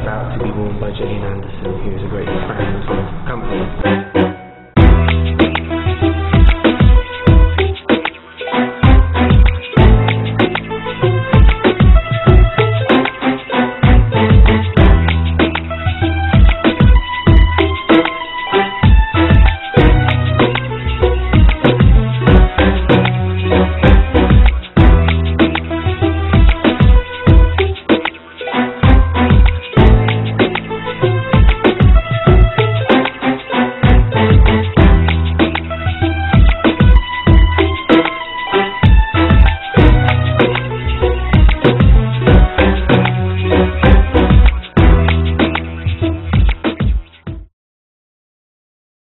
about to be worn by Gillian Anderson, who is a great friend of the company.